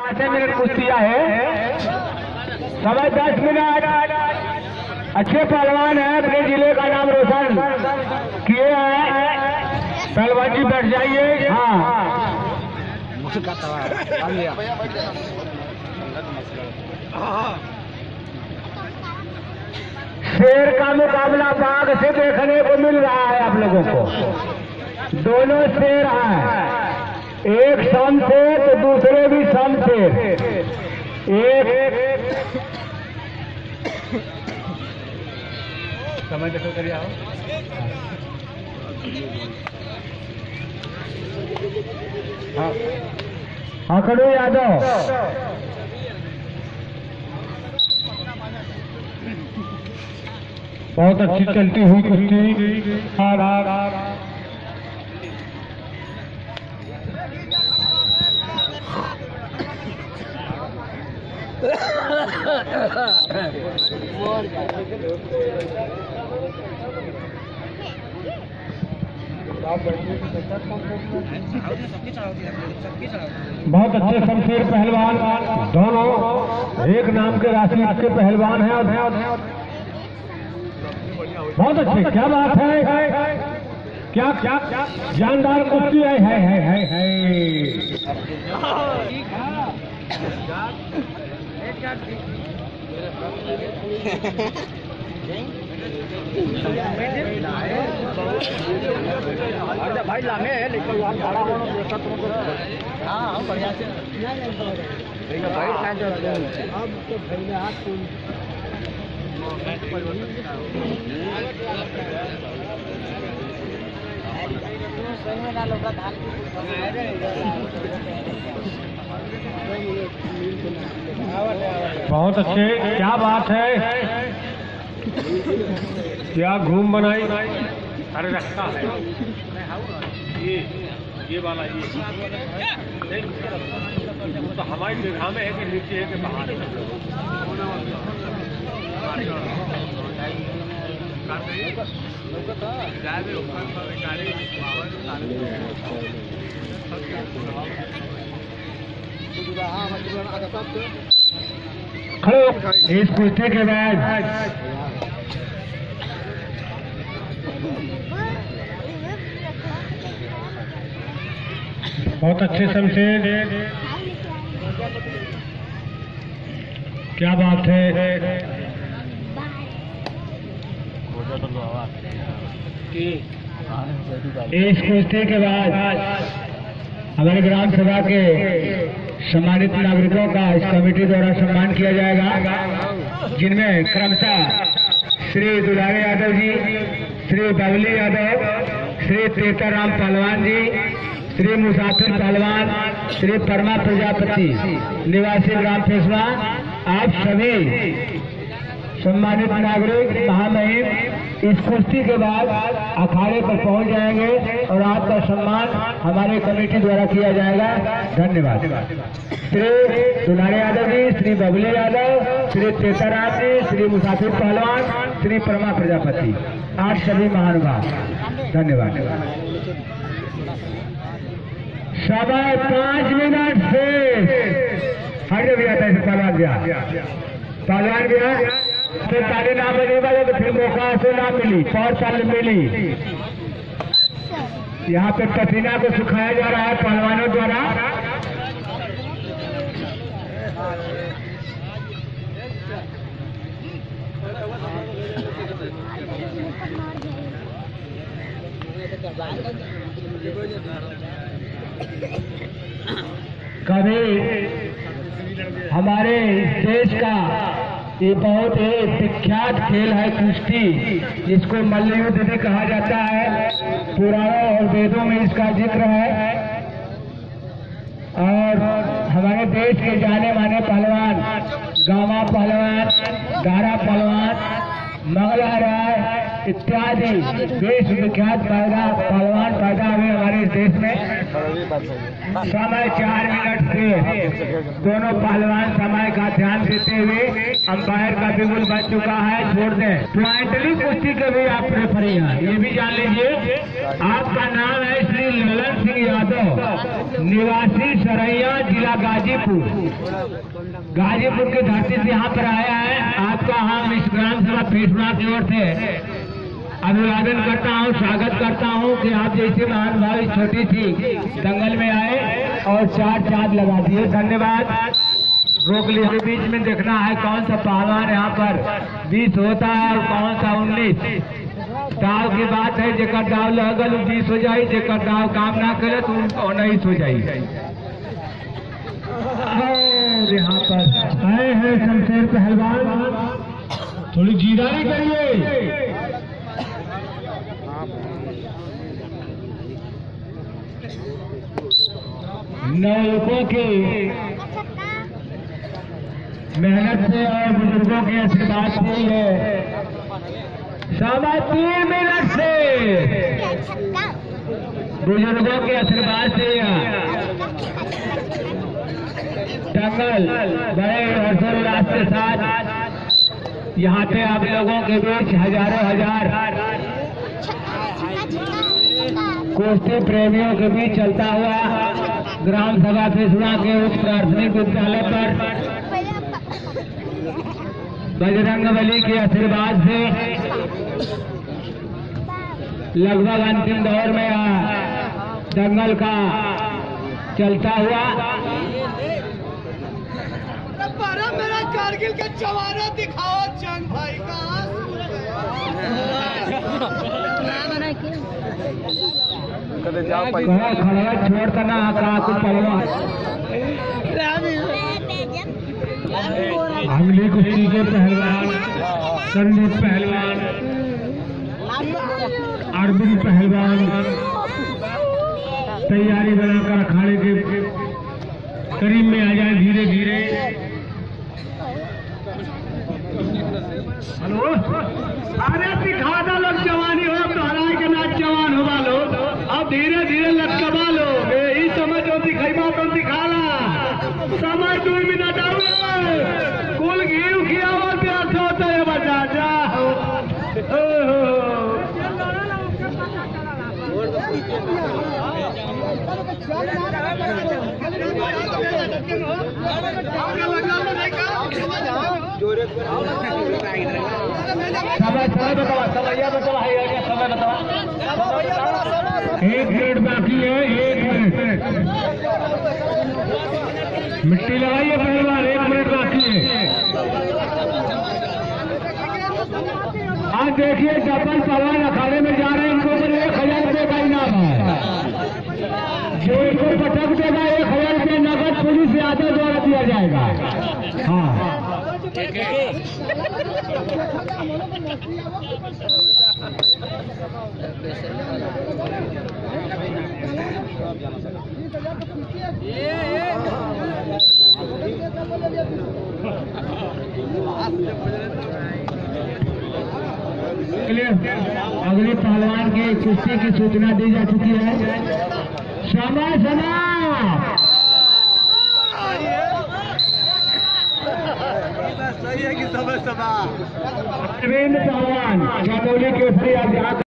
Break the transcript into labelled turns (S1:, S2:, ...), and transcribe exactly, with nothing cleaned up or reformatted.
S1: पाँच मिनट कुश्तियाँ है, समय दस मिनट। अच्छे पहलवान है, अपने जिले का नाम रोशन किए हैं। पहलवान जी बैठ जाइए। हाँ शेर का मुकाबला बाघ से देखने को मिल रहा है आप लोगों को। दोनों शेर हैं, एक सम शेर तो दूसरे भी सम शेर। एक समझ देखो करिए आओ। हाँ हाँ खड़ू यादव बहुत अच्छी चलती हुई कुश्ती। हाँ बहुत अच्छे शमशेर पहलवान दोनों एक नाम के राशि के पहलवान हैं और बहुत अच्छे। क्या बात है, क्या क्या जानदार कुश्ती है है है है है। भाई लागे लेकिन खड़ा होना देखा तुमको। हाँ बढ़िया से अब तो भैया हाथ बहुत अच्छे। क्या बात है, क्या घूम बनाई। अरे रखता है ये ये वाला ये तो हमारी जगह में है कि नीचे है कि बाहर खड़े। इस कुश्ती के बाद बहुत अच्छे शमशेर। क्या बात है, इस कुश्ती के बाद हमारे ग्राम सभा के सम्मानित नागरिकों का इस कमेटी द्वारा सम्मान किया जाएगा, जिनमें क्रमशः श्री दुलारे यादव जी, श्री बबली यादव, श्री तेताराम पहलवान जी, श्री मुसाफिर पहलवान, श्री परमा प्रजापति निवासी ग्राम पेशवा, आप सभी सम्मानित नागरिक महामहिम इस कुश्ती के बाद अखाड़े पर पहुंच जाएंगे और आपका सम्मान हमारे कमेटी द्वारा किया जाएगा। धन्यवाद। श्री दुलारे यादव जी, श्री बबली यादव, श्री तेताराम जी, श्री मुसाफिर पहलवान, श्री परमा प्रजापति, आप सभी महानुभाव धन्यवाद। समय पांच मिनट से हट भी आता है। पहलवान गया पहलवान गया फिर ताली ना बजे वाले तो फिर मौका से ना मिली, पाँच साल मिली। यहाँ पे पसीना को सुखाया जा रहा है पहलवानों द्वारा। कभी हमारे देश का ये बहुत ही विख्यात खेल है कुश्ती, जिसको मल्लयुद्ध भी कहा जाता है। पुराणों और वेदों में इसका जिक्र है और हमारे देश के जाने माने पहलवान गामा पहलवान, दारा पहलवान, मंगला इत्यादि देश विख्यात पैदा पहलवान पैदा हुए हमारे इस देश में। समय चार मिनट से दोनों पहलवान समय का ध्यान देते हुए अंपायर का बिगुल बच चुका है, छोड़ दें। प्लांटली कुश्ती के भी आप रेफरी हैं, ये भी जान लीजिए। आपका नाम है श्री ललन सिंह यादव, निवासी सरैया, जिला गाजीपुर। गाजीपुर की धरती से यहाँ पर आया है। आपका हम इस ग्राम सभा फेसबुक की ओर से अभिवादन करता हूँ, स्वागत करता हूँ कि आप जैसे महान भाई छोटी सी दंगल में आए और चार चांद लगा दिए। धन्यवाद। रोक लिया। बीच में देखना है कौन सा पहलवान यहाँ पर बीस होता है और कौन सा उन्नीस। दाव की बात है, जेकर दाव लगल बीस हो जाये, जेकर दाव काम ना करे तो उन्नीस हो जाये। यहाँ पर आए हैं शमशेर पहलवान, थोड़ी जीरानी करिए। नौकों की मेहनत से और बुजुर्गों के आशीर्वाद से है सवा तीन मिनट से बुजुर्गों के आशीर्वाद से दंगल बड़े हर्षोल्लास के साथ यहाँ पे आप लोगों के बीच हजारों हजार कुश्ती प्रेमियों के बीच चलता हुआ ग्राम सभा फेसुआ के उच्च प्राथमिक विद्यालय पर बजरंगबली के आशीर्वाद से लगभग अंतिम दौर में दंगल का चलता हुआ।
S2: मेरा कारगिल का जवाना दिखाओ जंग भाई का।
S1: खड़ा छोड़ता ना का कुछ पहलवान अगली कुश्ती के पहलवान संदीप पहलवान, अरविंद पहलवान तैयारी बनाकर अखाड़े के करीब में आ जाए धीरे धीरे। हेलो, अरे दिखा दो लोग जवानी हो तो हराए के नाच जवान होगा लो। अब धीरे धीरे लटकवा लो, यही समझ हो दिखेगा तो दिखाला। समय दो मिनट आओ, कुल घी किया और प्यास होता है बचा जा। समय समय बतावा, समय बतावा है, समय बतावा। एक मिनट बाकी है, एक मिनट मिट्टी लगाइए पहलवान, एक मिनट बाकी है। आज देखिए डबल पहलवान अखाड़े में जा रहे हैं, इनको ऊपर एक हजार रुपये का इनाम है। जो इनको पटक देगा एक हजार रुपये नगद पुलिस यादव द्वारा दिया जाएगा। हाँ अगले पहलवान की कुश्ती की सूचना दी जा चुकी है। समय समाप्त।
S2: सही है कि समय समाप्त।
S1: अरविंद पहलवान चमोली के